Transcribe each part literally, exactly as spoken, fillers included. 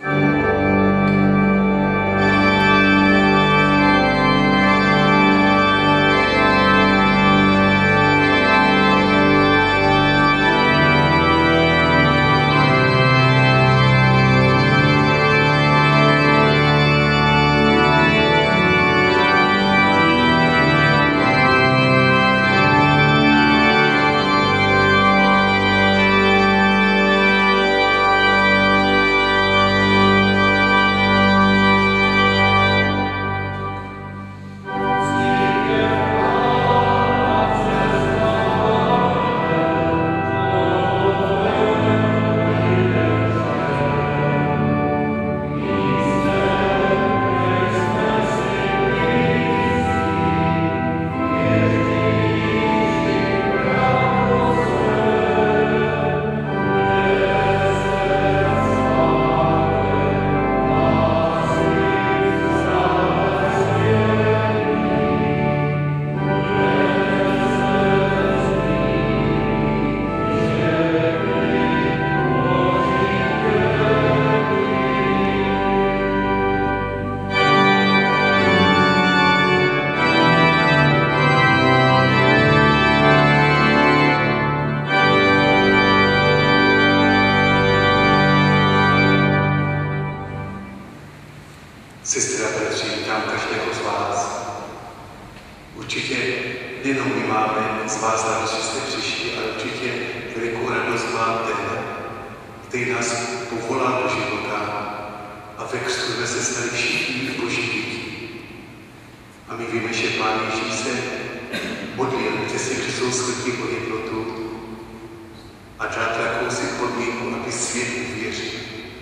Sestry a bratři, vítám každého z vás. Určitě nejenom my máme z vás radost, že jste přišli, ale určitě velikou radost má ten, který nás povolal do života a ve křtu jsme se stali všichni boží děti. A my víme, že Pán Ježíš se modlil přesně při svou smrti o jednotu a dát jakousi podmínku, aby svět uvěřil.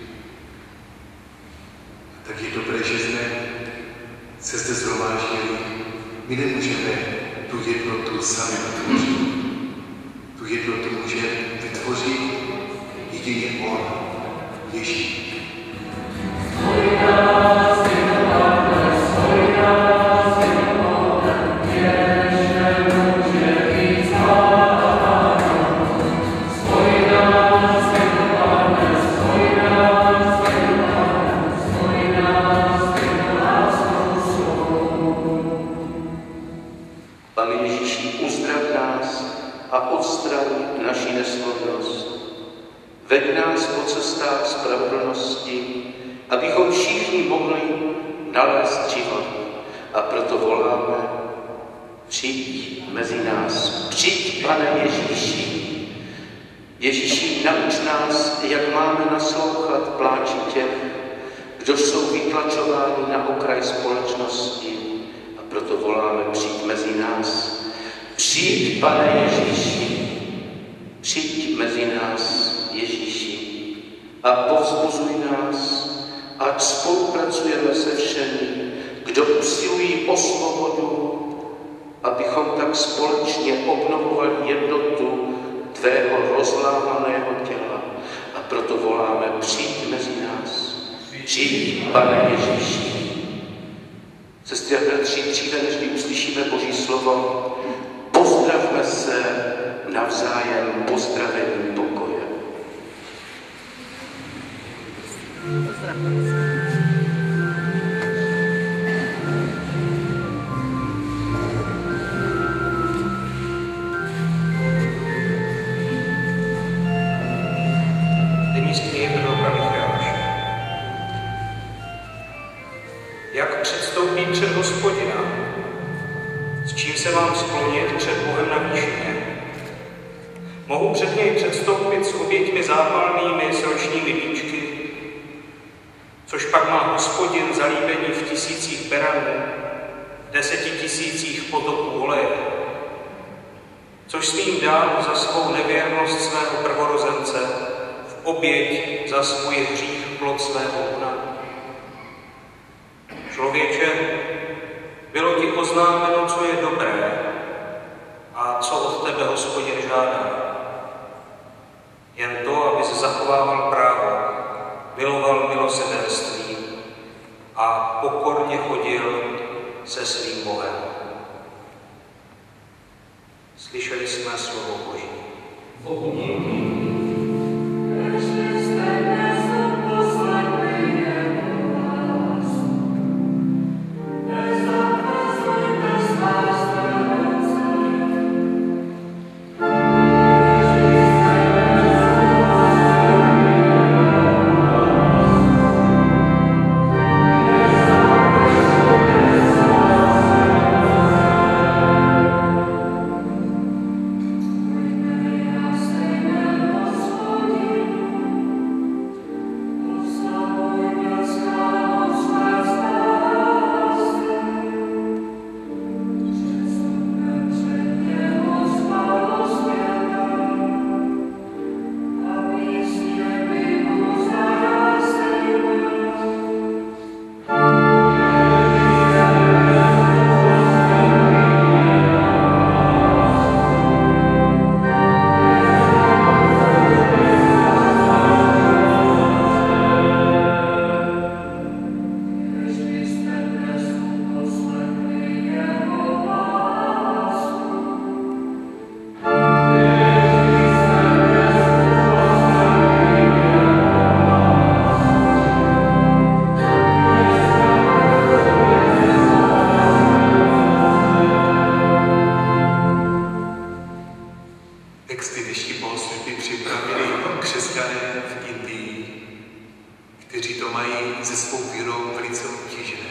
Tak je dobré, že jsme se zde shromáždili. My nemůžeme tu jednotu sami vytvořit. Tu jednotu může vytvořit jedině On, Ježíš. Veď nás po cestách spravedlnosti, abychom všichni mohli nalézt život. A proto voláme, přijď mezi nás, přijď, Pane Ježíši. Ježíši, nauč nás, jak máme naslouchat pláči těch, kdo jsou vytlačováni na okraj společnosti. A proto voláme, přijď mezi nás. Přijď, Pane Ježíši, přijď mezi nás, Ježíši, a povzbuzuj nás, ať spolupracujeme se všemi, kdo usilují o svobodu, abychom tak společně obnovovali jednotu tvého rozlámaného těla. A proto voláme, přijď mezi nás. Přijď, Pane Ježíši. Sestry a bratři, dříve, než uslyšíme Boží slovo, pozdravme se navzájem pozdravením pokoje. Pozdravme se. Nyní z knihy proroka Micháše. Jak předstoupí před Hospodina, s čím se mám sklonit před Bohem na výšině? Mohu před něj předstoupit s oběťmi zápalnými, s ročními víčky, což pak má Hospodin zalíbení v tisících beranů, v deseti tisících potoků oleje, což svým dám za svou nevěrnost svého prvorozence, v oběť za svůj hřích plod svého luna. Člověče, bylo ti oznámeno, co je dobré a co od tebe Hospodin žádá. Jen to, aby se zachovával právo, miloval milosrdenství a pokorně chodil se svým Bohem. Slyšeli jsme slovo Boží. Bohu díky. bohoslužby připravili křesťané v Indii, kteří to mají se svou vírou velice obtížné.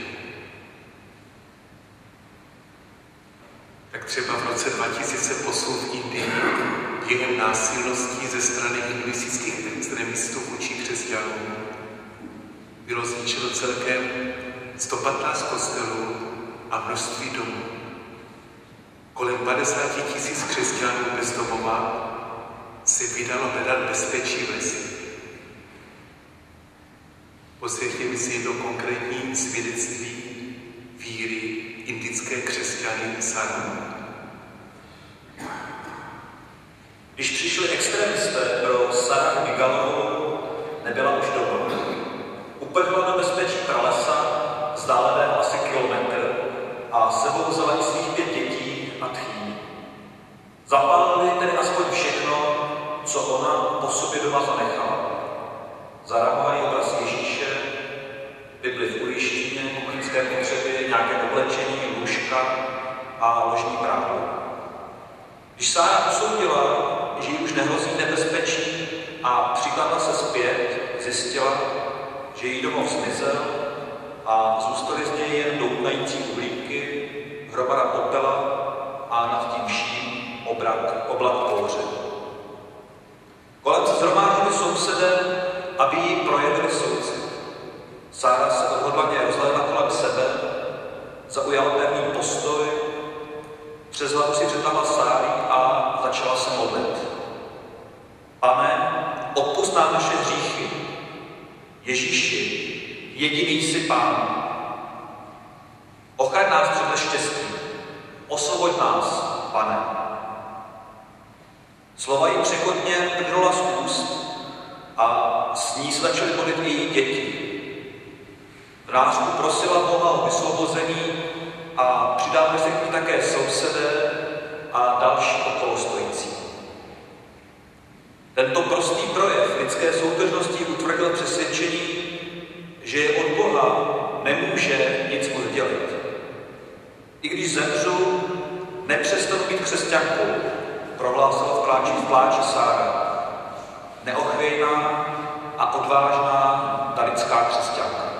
Tak třeba v roce dva tisíce osm v Indii během násilností ze strany hinduistických extremistů vůči křesťanům bylo zničeno celkem sto patnáct kostelů a množství domů. Kolem padesát tisíc křesťanů bez domova se vydalo hledat bezpečí v lesích. Poslechněme si jedno konkrétní svědectví víry indické křesťany Sara. Když přišli extremisté pro Sara Migalovou, nebyla už doma. Uprchla do bezpečí pralesa, vzdáleného asi kilometr, a sebou vzala i svých pět dětí a tchýní. Zapálili tedy aspoň všechno, co ona po sobě doma zanechala. Zarámovaný obraz Ježíše, Bibli v ujištění, kuchyňské potřeby, nějaké oblečení, lůžka a ložní prádlo. Když Sára usoudila, že jí už nehrozí nebezpečí a přikladla se zpět, zjistila, že její domov zmizel a zůstaly z něj jen doutnající uhlíky, hromada popela a nad tím vším obrak, oblak kouře. Kolem se shromáždili sousedé, aby jí projevili soucit. Sára se odhodlaně rozhlédla kolem sebe, zaujala pevný postoj, přes hlavu si přetahla sáry a začala se modlit. Pane, odpusť nám naše hříchy. Ježíši, jediný jsi Pán. Ochraň nás před neštěstím. Osvoboď nás, Pane. Slova jí překotně plynula z úst a s ní se začaly modlit i její děti. V nářku prosila Boha o vysvobození a přidávali se k ní také sousedé a další okolostojící. Tento prostý projev lidské soudržnosti utvrdil přesvědčení, že je od Boha nemůže nic oddělit. I když zemřu, nepřestanu být křesťankou, prohlásila v pláči, v pláči Sára. Neochvějná a odvážná ta lidská křesťanka.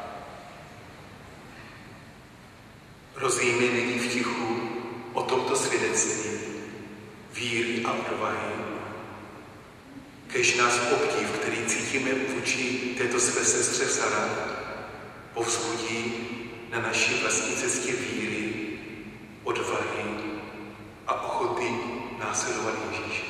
Rozvíjíme nyní v tichu o tomto svědectví víry a odvahy. Kež nás obdiv, který cítíme vůči této své sestře Sara, povzbudí na naší vlastní cestě víry, odvahy a ochoty následovat Ježíše.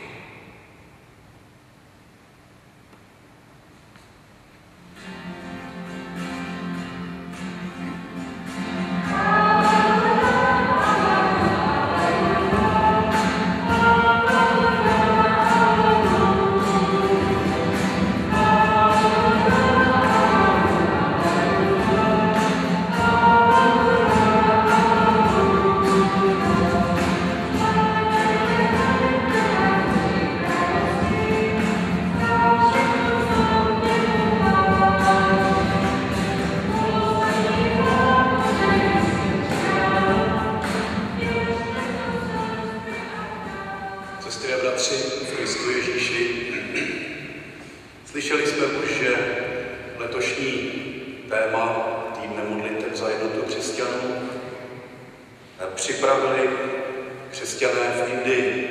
Slyšeli jsme už, že letošní téma týdne modlitev za jednotu křesťanů připravili křesťané v Indii.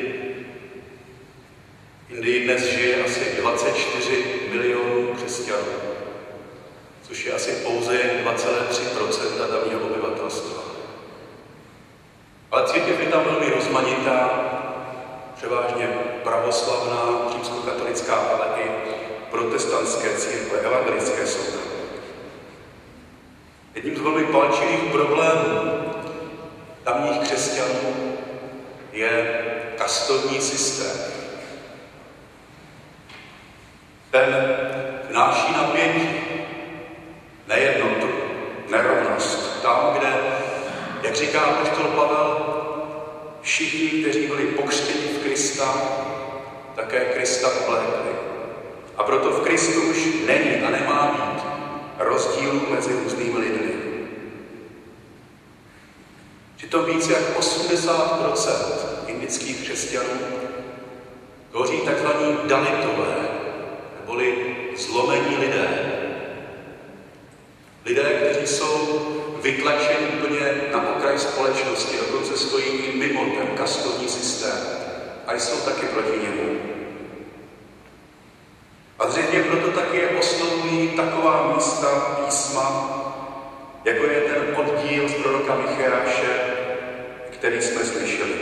V Indii dnes žije asi dvacet čtyři milionů křesťanů, což je asi pouze dva celé tři procenta tamního obyvatelstva. Ale církev je tam velmi rozmanitá, převážně pravoslavná, římskokatolická, ale i protestantské církve, evangelické jsou tam. Jedním z velmi palčivých problémů tamních křesťanů je kastodní systém. Ten vnáší napětí, nejednotu, nerovnost. Tam, kde, jak říká apoštol Pavel, všichni, kteří byli pokřtěni v Krista, také Krista oblékli. A proto v Kristu už není a nemá být rozdílů mezi různými lidmi. Přitom více jak osmdesát procent indických křesťanů tvoří takzvaní dalitové, neboli zlomení lidé. Lidé, kteří jsou vytlačeni úplně na okraj společnosti, dokonce stojí i mimo ten kastovní systém a jsou taky proti němu. A zřejmě proto taky je oslovují taková místa písma, jako je ten oddíl z proroka Micháše, který jsme slyšeli.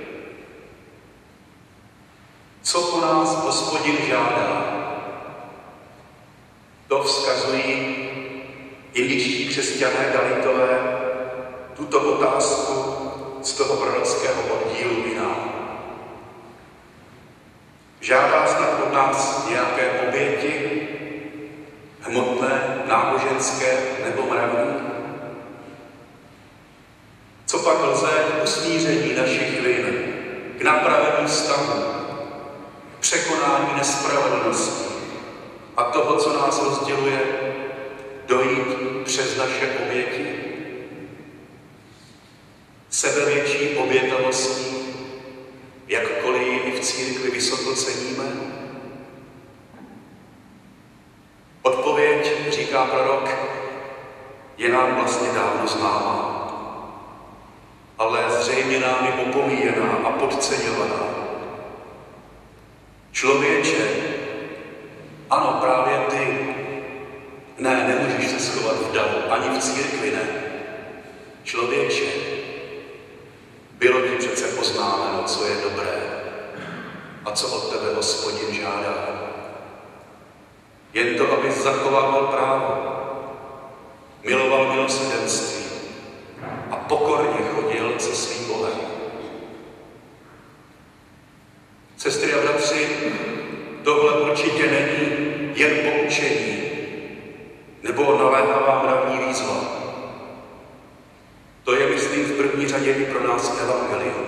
Co po nás Hospodin žádá? To vzkazují indičtí křesťané dalitové tuto otázku z toho prorockého oddílu i nám. Žádá snad od nás nějaké oběti, hmotné, náboženské nebo mravní? Co pak lze k usmíření našich vin, k napravení stavu, k překonání nespravedlnosti a toho, co nás rozděluje, dojít přes naše oběti? Sebevětší obětavostí, jakkoliv ji i v církvi vysoko ceníme? Odpověď, říká prorok, je nám vlastně dávno známá, ale zřejmě námi opomíjená a podceňovaná. Člověče, ano, právě ty, ne, nemůžeš se schovat v davu, ani v církvi ne. Člověče, bylo ti přece poznámeno, co je dobré a co od tebe Hospodin žádá. Jen to, abys zachovával právo, miloval milosrdenství a pokorně chodil se svým Bohem. Sestry a bratři, tohle určitě není jen poučení nebo naléhavá mravní výzva. To je, myslím, v první řadě i pro nás evangelium.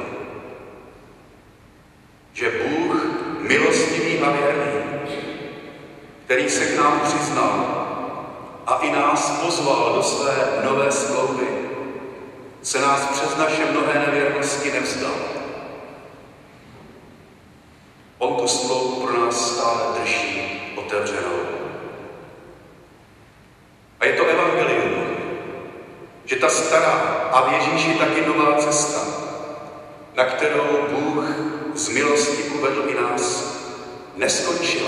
Že Bůh, milostivý a věrný, který se k nám přiznal a i nás pozval do své nové smlouvy, se nás přes naše mnohé nevěrnosti nevzdal. On tu smlouvu pro nás stále drží otevřenou. A je to evangelium, že ta stará a v Ježíši taky nová cesta, na kterou Bůh z milosti uvedl i nás, neskončila.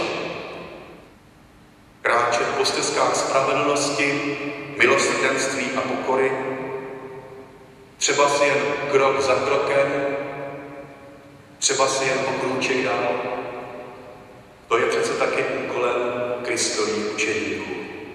Kráčet po stezkách spravedlnosti, milosrdenství a pokory, třeba si jen krok za krokem, třeba si jen o krůček dál. To je přece taky úkolem Kristových učeníků.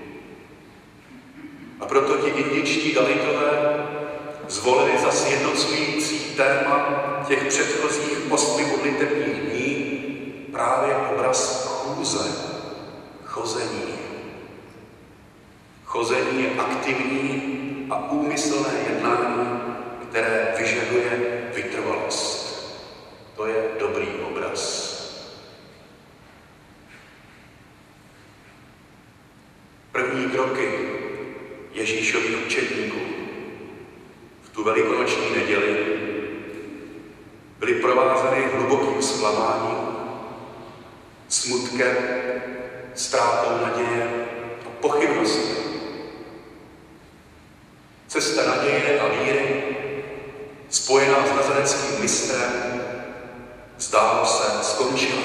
A proto ti indičtí dalitové zvolili za sjednocující téma těch předchozích osmi modlitebních dní právě obraz chůze, chození. Chození je aktivní a úmyslné jednání, které vyžaduje vytrvalost. To je dobrý obraz. První kroky Ježíšových učedníků v tu velikonoční neděli byly provázeny hlubokým zklamáním, smutkem, ztrátou naděje a pochybností. Cesta naděje a víry, spojená s nazareckým mistrem, zdálo se, skončila.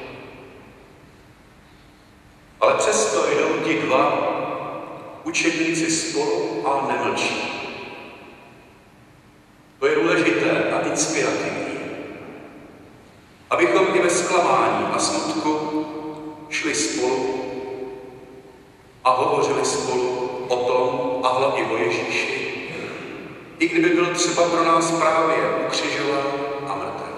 Ale přesto jdou ti dva učedníci spolu a nemlčí. To je důležité a inspirativní, abychom i ve zklamání a smutku šli spolu a hovořili spolu o tom a hlavně o Ježíši, i kdyby byl třeba pro nás právě ukřižován a mrtev.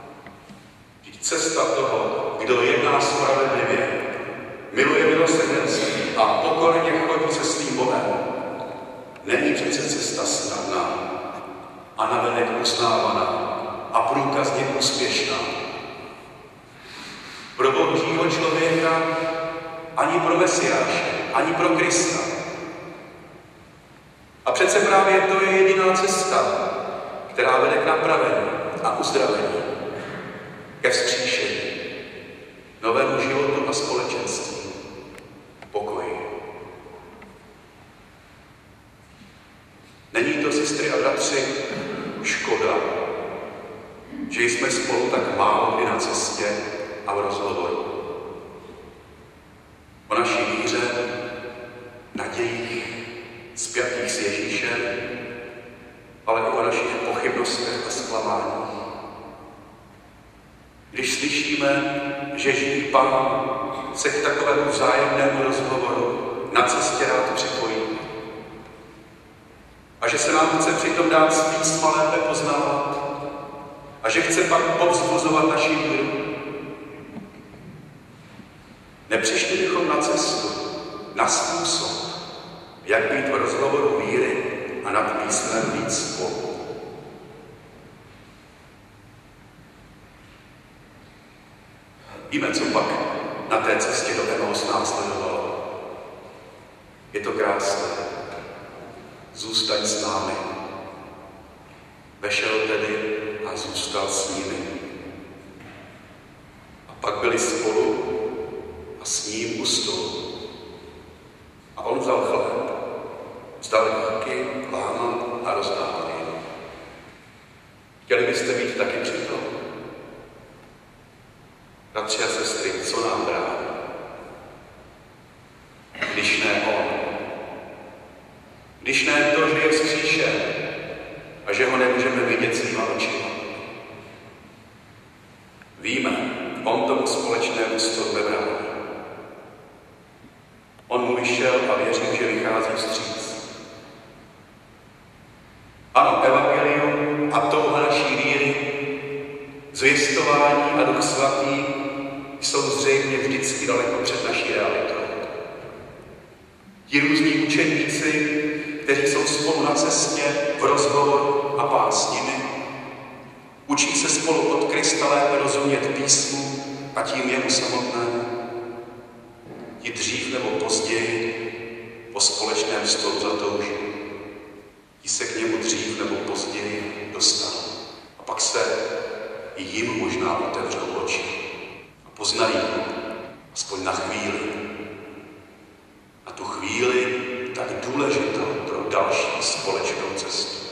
Cesta toho, kdo jedná spravedlivě, miluje milosrdenství a pokorně chodí se svým Bohem, není přece cesta snadná a navenek uznávaná a průkazně úspěšná. Pro božího člověka, ani pro Mesiáše, ani pro Krista. A přece právě to je jediná cesta, která vede k napravení a uzdravení, ke vzkříšení. tomto společenství pokoj. Není to, sestry a bratři, škoda, že jsme spolu tak málo kdy na cestě a v rozhovoru. O naší víře, nadějích, spjatých s Ježíšem, ale i o našich pochybnostech a zklamáních. Když slyšíme, že živý Pán se k takovému vzájemnému rozhovoru na cestě rád připojí a že se nám chce přitom dát z písma lépe poznávat a že chce pak povzbuzovat naši víru, nepřišli bychom na cestu, na způsob, jak být v rozhovoru víry a nad písmem víc spolu. Víme, co pak na té cestě do Emaus následovalo. Je to krásné. Zůstaň s námi. Vešel tedy a zůstal s nimi. A pak byli spolu a s ním u stolu. A on vzal chléb, vzdal díky, lámal a rozdával jim. Chtěli byste být taky při tom? Bratři a sestry, co nám brání? Když ne on. Když ne to, že je vzkříšen a že ho nemůžeme vidět svýma očima. Víme, on tomu společnému stolu nebrání. On mu vyšel a věřím, že vychází vstříc. Ano, evangelium a touha naší víry, zvěstování a Duch Svatý jsou zřejmě vždycky daleko před naší realitou. Ti různí učeníci, kteří jsou spolu na cestě v rozhovoru a Pán s nimi, učí se spolu od Krista lépe rozumět písmu a tím jemu samotnému. Ti dřív nebo později po společném stolu zatouží. Ti se k němu dřív nebo později dostanou. A pak se i jim možná otevřou oči a poznají ho, aspoň na chvíli. Na tu chvíli tak důležitou pro další společnou cestu.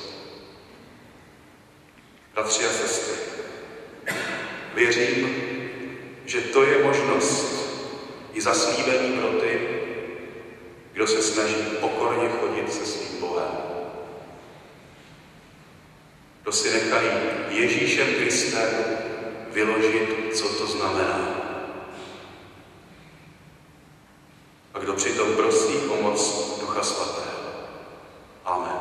Bratři a sestry, věřím, že to je možnost i zaslíbení pro ty, kdo se snaží pokorně chodit se svým Bohem. Kdo si nechají Ježíšem Kristem vyložit, co to znamená. A kdo přitom prosí pomoc Ducha Svatého. Amen.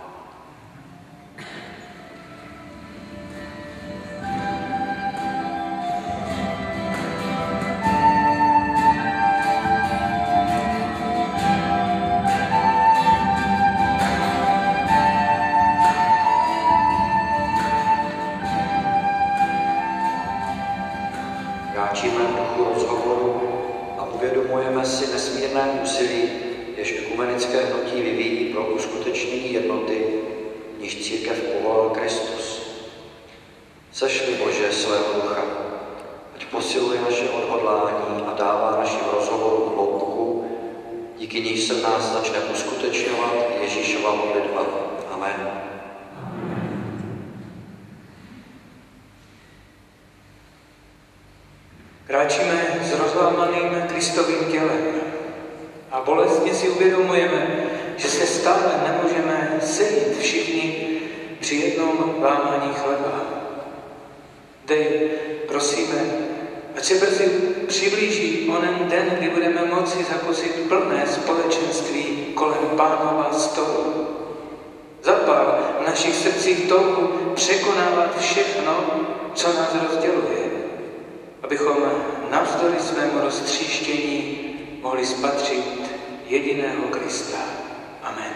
Kráčíme v duchu rozhovoru a uvědomujeme si nesmírné úsilí, jež ekumenické hnutí vyvíjí pro uskutečnění jednoty, níž církev povolal Kristus. Sešli, Bože, svého ducha, ať posiluje naše odhodlání a dává našim rozhovorům hloubku, díky níž se v nás začne uskutečňovat Ježíšova modlitba. Amen. Kráčíme s rozlámaným Kristovým tělem a bolestně si uvědomujeme, že se stále nemůžeme sejít všichni při jednom lámání chleba. Dej, prosíme, ať se brzy přiblíží onen den, kdy budeme moci zakusit plné společenství kolem Pánova stolu. Zapál v našich srdcích touhu překonávat všechno, co nás rozděluje, abychom navzdory svému roztříštění mohli spatřit jediného Krista. Amen.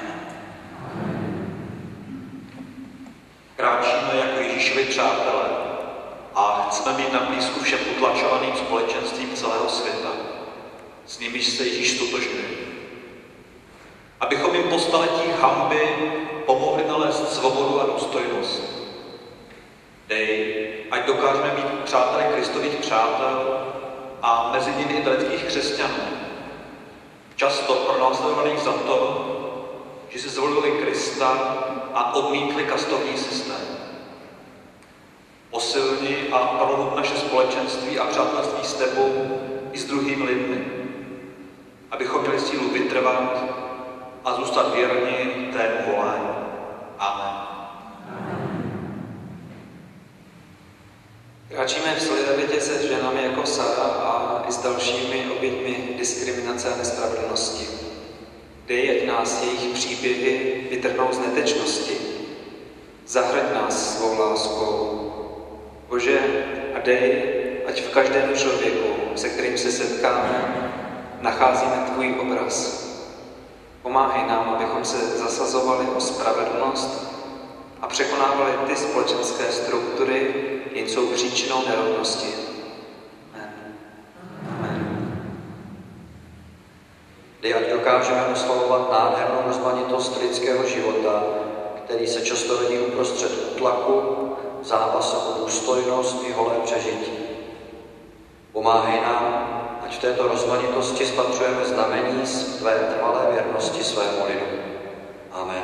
Kráčíme jako Ježíšovi přátelé a chceme mít na blízku všem utlačovaným společenstvím celého světa. S nimiž se Ježíš stotožňuje. Abychom jim po staletí hanby pomohli nalézt svobodu a důstojnost. Dej, ať dokážeme být přáteli Kristových přátel a mezi nimi i britských křesťanů, často pronásledovaných za to, že si zvolili Krista a odmítli kastovní systém. Posilni a prohlub naše společenství a přátelství s tebou i s druhými lidmi, abychom měli sílu vytrvat a zůstat věrni tému volání. Amen. Kráčíme v solidaritě se ženami jako Sara a i s dalšími oběťmi diskriminace a nespravedlnosti. Dej, ať nás jejich příběhy vytrhnou z netečnosti. Zahrď nás svou láskou. Bože, a dej, ať v každém člověku, se kterým se setkáme, nacházíme tvůj obraz. Pomáhej nám, abychom se zasazovali o spravedlnost a překonávali ty společenské struktury, jen jsou příčinou nerovnosti. Amen. Amen. Dej, ať dokážeme oslavovat nádhernou rozmanitost lidského života, který se často rodí uprostřed útlaku, zápasu o důstojnost i holé přežití. Pomáhej nám, ať v této rozmanitosti spatřujeme znamení z tvé trvalé věrnosti svému lidu. Amen.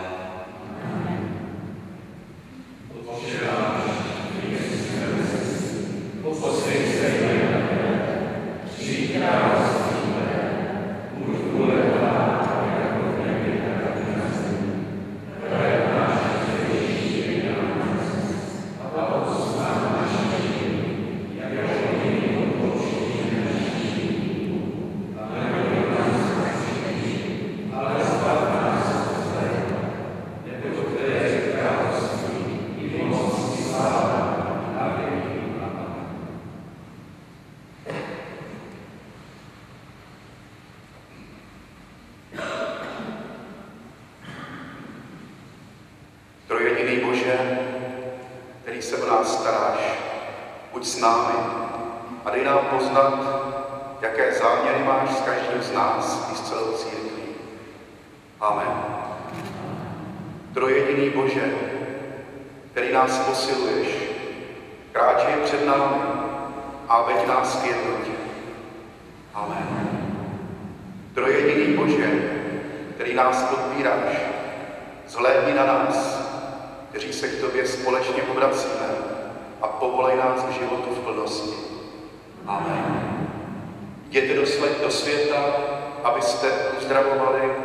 Trojjediný Bože, který se o nás staráš, buď s námi a dej nám poznat, jaké záměry máš s každým z nás i s celou církví. Amen. Trojjediný Bože, který nás posiluješ, kráčej před námi a veď nás k jednotě. Amen. Trojjediný Bože, který nás podpíráš, zhlédni na nás, kteří se k tobě společně obracíme a povolej nás k životu v plnosti. Amen. Jděte do světa, abyste uzdravovali